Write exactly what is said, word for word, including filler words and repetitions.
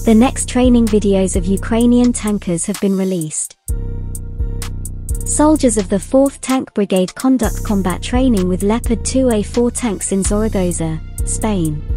The next training videos of Ukrainian tankers have been released. Soldiers of the fourth Tank Brigade conduct combat training with Leopard two A four tanks in Zaragoza, Spain.